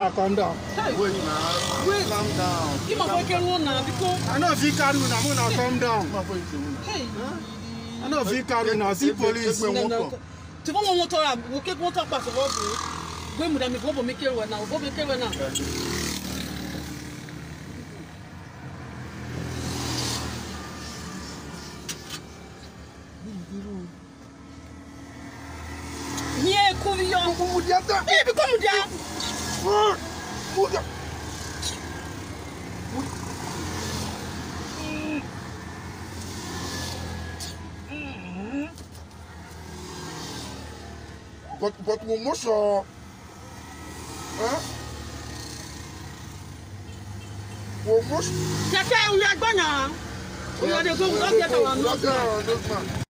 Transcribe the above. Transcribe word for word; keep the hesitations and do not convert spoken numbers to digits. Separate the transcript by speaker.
Speaker 1: Calm down.
Speaker 2: Hey. Wait now. Wait. Calm down.
Speaker 1: You must work alone now because I know if you carry now, I'm gonna calm down. Hey. I know if you carry now, see police. Tu vas mon moteur là, vous qu'est moteur pas sur vous. Vous me dame vous me quel now, vous me quel now. Nie kuvion kumudiata. Eh, bi kumudia.
Speaker 2: But but we must uh huh? We must.
Speaker 1: Keke uya gbanya. Uya de go go get our no.